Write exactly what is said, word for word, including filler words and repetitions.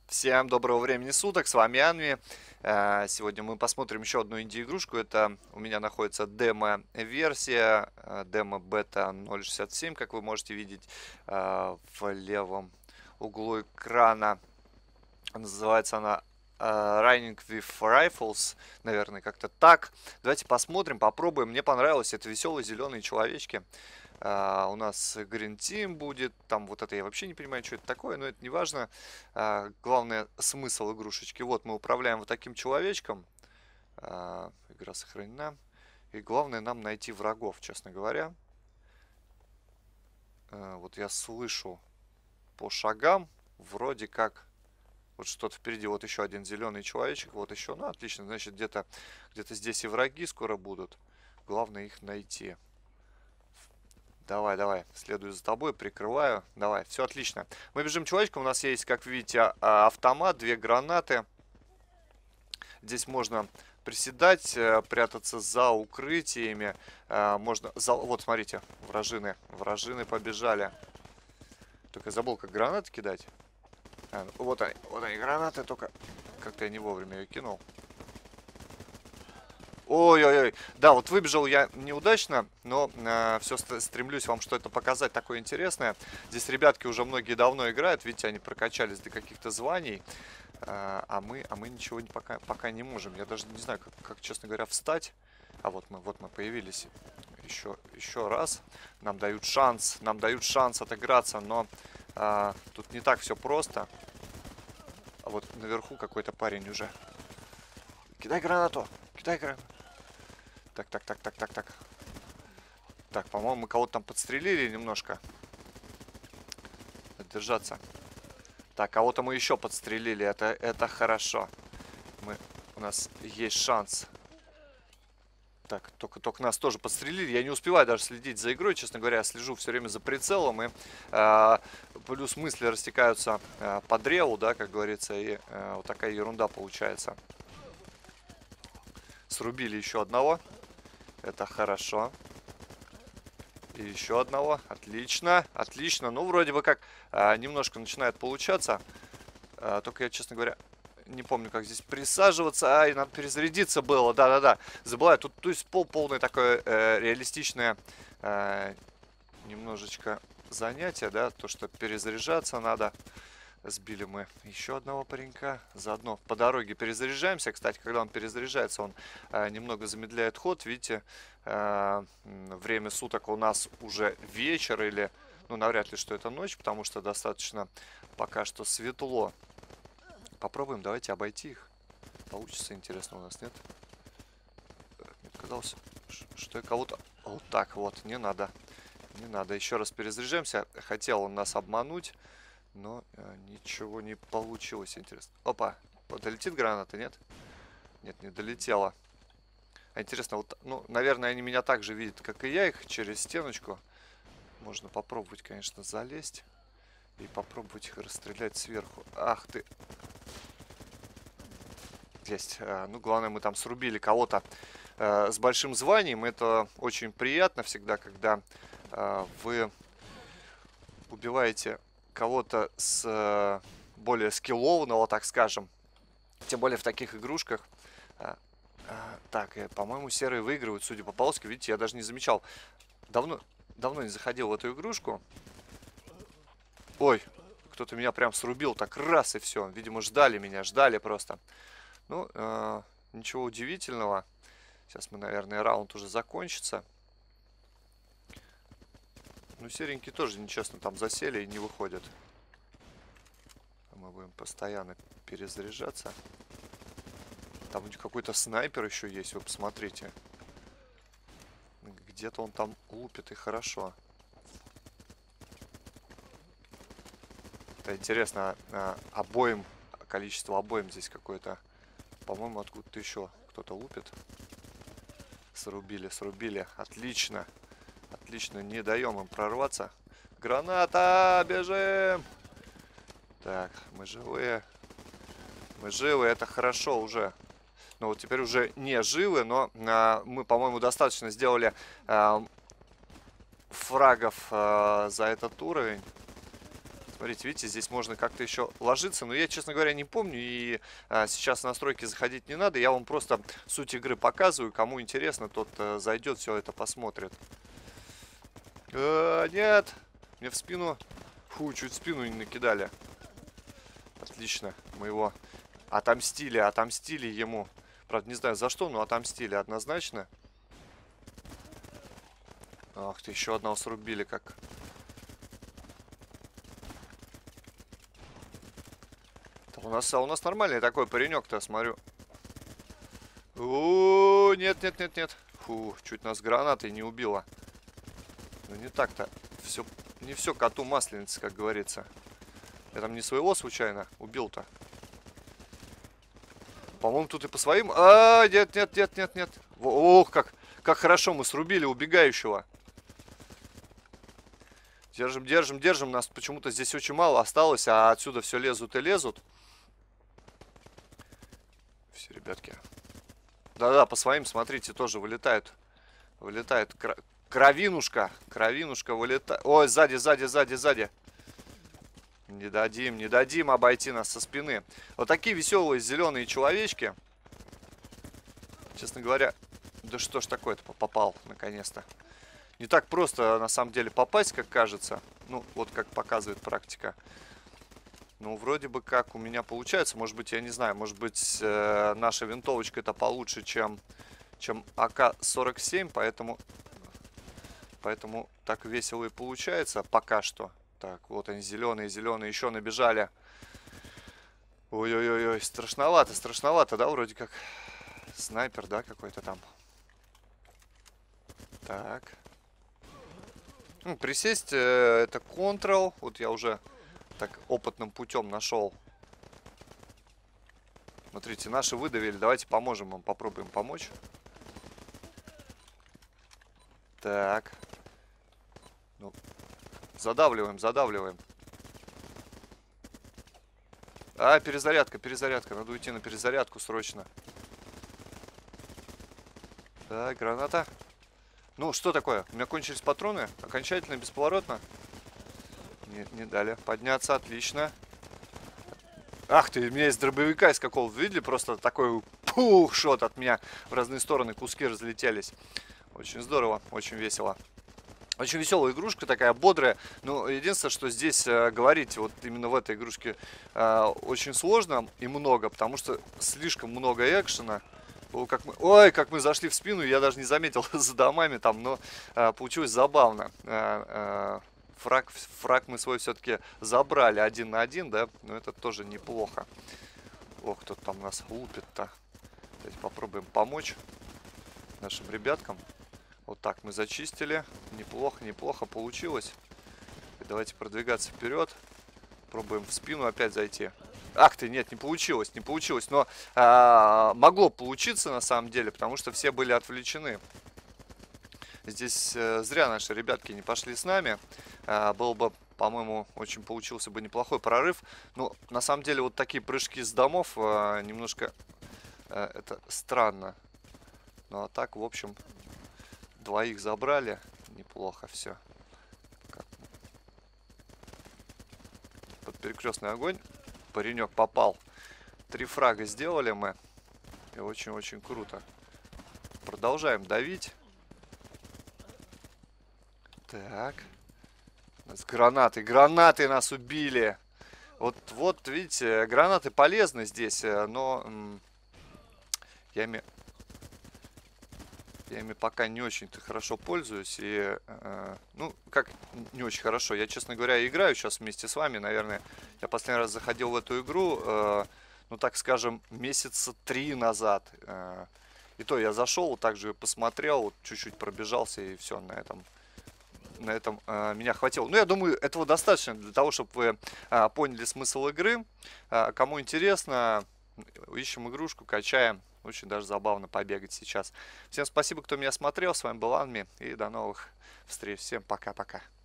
Всем доброго времени суток, с вами Анви. Э, Сегодня мы посмотрим еще одну инди-игрушку. Это у меня находится демо-версия, э, демо-бета ноль шестьдесят семь, как вы можете видеть э, в левом углу экрана. Называется она э, Running with Rifles, наверное, как-то так. Давайте посмотрим, попробуем. Мне понравилось, это веселые зеленые человечки. Uh, у нас Green Team будет. Там вот это я вообще не понимаю, что это такое, но это не важно. Uh, главное, смысл игрушечки. Вот мы управляем вот таким человечком. Uh, игра сохранена. И главное нам найти врагов, честно говоря. Uh, вот я слышу по шагам вроде как вот что-то впереди. Вот еще один зеленый человечек. Вот еще. Ну, отлично. Значит, где-то где-то здесь и враги скоро будут. Главное их найти. Давай, давай, следую за тобой, прикрываю. Давай, все отлично. Мы бежим человечком, у нас есть, как видите, автомат, две гранаты. Здесь можно приседать, прятаться за укрытиями. Можно... За... Вот, смотрите, вражины, вражины побежали. Только я забыл, как гранаты кидать. А, ну, вот они, вот они, гранаты, только как-то я не вовремя ее кинул. Ой-ой-ой, да, вот выбежал я неудачно, но э, все стремлюсь вам что-то показать такое интересное. Здесь ребятки уже многие давно играют, видите, они прокачались до каких-то званий, э, а мы, а мы ничего не, пока, пока не можем. Я даже не знаю, как, как, честно говоря, встать. А вот мы, вот мы появились еще, еще раз. Нам дают шанс, нам дают шанс отыграться, но э, тут не так все просто. А вот наверху какой-то парень уже. Кидай гранату, кидай гранату. Так, так, так, так, так, так. Так, по-моему, мы кого-то там подстрелили немножко. Держаться. Так, кого-то мы еще подстрелили. Это, это хорошо. Мы, у нас есть шанс. Так, только, только нас тоже подстрелили. Я не успеваю даже следить за игрой. Честно говоря, я слежу все время за прицелом. И э, плюс мысли растекаются э, по древу, да, как говорится. И э, вот такая ерунда получается. Срубили еще одного. Это хорошо. И еще одного. Отлично. Отлично. Ну, вроде бы как а, немножко начинает получаться. А, только я, честно говоря, не помню, как здесь присаживаться. Ай, надо перезарядиться было. Да-да-да. Забываю. Тут, то есть, пол полное такое э, реалистичное э, немножечко занятие, да. То, что перезаряжаться надо. Сбили мы еще одного паренька. Заодно по дороге перезаряжаемся. Кстати, когда он перезаряжается, он э, немного замедляет ход. Видите, э, время суток у нас уже вечер или, ну, навряд ли, что это ночь, потому что достаточно пока что светло. Попробуем, давайте обойти их. Получится, интересно, у нас нет? Мне казалось, что я кого-то... Вот так вот, не надо. Не надо. Еще раз перезаряжаемся. Хотел он нас обмануть. Но э, ничего не получилось, интересно. Опа, вот долетит граната, нет? Нет, не долетела. А интересно, вот, ну, наверное, они меня так же видят, как и я их, через стеночку. Можно попробовать, конечно, залезть. И попробовать их расстрелять сверху. Ах ты. Есть. Э, ну, главное, мы там срубили кого-то э, с большим званием. Это очень приятно всегда, когда э, вы убиваете кого-то с э, более скиллованного, так скажем. Тем более в таких игрушках. А, а, так, э, по-моему, серые выигрывают, судя по полоске. Видите, я даже не замечал. Давно, давно не заходил в эту игрушку. Ой, кто-то меня прям срубил так раз и все. Видимо, ждали меня, ждали просто. Ну, э, ничего удивительного. Сейчас мы, наверное, раунд уже закончится. Ну, серенькие тоже нечестно там засели и не выходят. Мы будем постоянно перезаряжаться. Там какой-то снайпер еще есть, вы посмотрите. Где-то он там лупит и хорошо. Это интересно, обоим, количество обоим здесь какое-то. По-моему, откуда-то еще кто-то лупит. Срубили, срубили. Отлично. Отлично, не даем им прорваться. Граната! Бежим! Так, мы живые. Мы живы, это хорошо уже. Ну вот теперь уже не живы, но а, мы, по-моему, достаточно сделали а, фрагов а, за этот уровень. Смотрите, видите, здесь можно как-то еще ложиться. Но я, честно говоря, не помню. И а, сейчас в настройки заходить не надо. Я вам просто суть игры показываю. Кому интересно, тот а, зайдет, все это посмотрит. А, нет! Мне в спину... Фу, чуть в спину не накидали. Отлично. Мы его отомстили, отомстили ему. Правда, не знаю за что, но отомстили однозначно. Ах ты, еще одного срубили как... У нас, а у нас нормальный такой паренек-то, смотрю. О, нет, нет, нет, нет. Фу, чуть нас гранатой не убило. Ну не так-то. Все, не все коту масленица, как говорится. Я там не своего случайно убил-то. По-моему, тут и по своим... А, нет, нет, нет, нет, нет. Ох, как, как хорошо мы срубили убегающего. Держим, держим, держим. Нас почему-то здесь очень мало осталось, а отсюда все лезут и лезут. Все, ребятки. Да-да, по своим, смотрите, тоже вылетают. Вылетает кр... кровинушка. Кровинушка вылетает. Ой, сзади, сзади, сзади, сзади. Не дадим, не дадим обойти нас со спины. Вот такие веселые зеленые человечки. Честно говоря, да что ж такое-то, попал, наконец-то. Не так просто, на самом деле, попасть, как кажется. Ну, вот как показывает практика. Ну, вроде бы как у меня получается. Может быть, я не знаю, может быть, э, наша винтовочка это получше, чем, чем А К сорок семь. Поэтому, поэтому так весело и получается пока что. Так, вот они, зеленые, зеленые, еще набежали. Ой-ой-ой, страшновато, страшновато, да, вроде как. Снайпер, да, какой-то там. Так. Ну, присесть, э, это Ctrl. Вот я уже так опытным путем нашел. Смотрите, наши выдавили. Давайте поможем им, попробуем помочь. Так. Ну, задавливаем, задавливаем. А, перезарядка, перезарядка. Надо уйти на перезарядку срочно. Так, граната. Ну, что такое? У меня кончились патроны. Окончательно, бесповоротно. Нет, не дали. Подняться, отлично. Ах ты, у меня из дробовика из какого-то, видели? Просто такой пух, шот от меня в разные стороны, куски разлетелись. Очень здорово, очень весело. Очень веселая игрушка, такая бодрая. Ну, единственное, что здесь э, говорить, вот именно в этой игрушке э, очень сложно и много, потому что слишком много экшена. О, как мы... Ой, как мы зашли в спину, я даже не заметил за домами там, но э, получилось забавно. Э, э, Фраг, фраг мы свой все-таки забрали один на один, да, но это тоже неплохо. Ох, кто там нас лупит-то. Давайте попробуем помочь нашим ребяткам. Вот так мы зачистили. Неплохо, неплохо получилось. И давайте продвигаться вперед. Пробуем в спину опять зайти. Ах ты, нет, не получилось, не получилось. Но а, могло получиться на самом деле, потому что все были отвлечены. Здесь э, зря наши ребятки не пошли с нами. Э, было бы, по-моему, очень получился бы неплохой прорыв. Ну, на самом деле, вот такие прыжки с домов э, немножко э, это странно. Ну, а так, в общем, двоих забрали. Неплохо все. Под перекрестный огонь. Паренек попал. Три фрага сделали мы. И очень-очень круто. Продолжаем давить. Так. С гранаты. Гранаты нас убили. Вот, вот, видите, гранаты полезны здесь, но я ими, я ими пока не очень-то хорошо пользуюсь. И, э, ну, как не очень хорошо. Я, честно говоря, играю сейчас вместе с вами, наверное. Я последний раз заходил в эту игру, э, ну, так скажем, месяца три назад. Э, и то я зашел, также посмотрел, вот, чуть-чуть пробежался, и все, на этом... На этом э, меня хватило. Ну, я думаю, этого достаточно для того, чтобы вы э, поняли смысл игры. Э, кому интересно, ищем игрушку, качаем. Очень даже забавно побегать сейчас. Всем спасибо, кто меня смотрел. С вами был Анми. И до новых встреч. Всем пока-пока.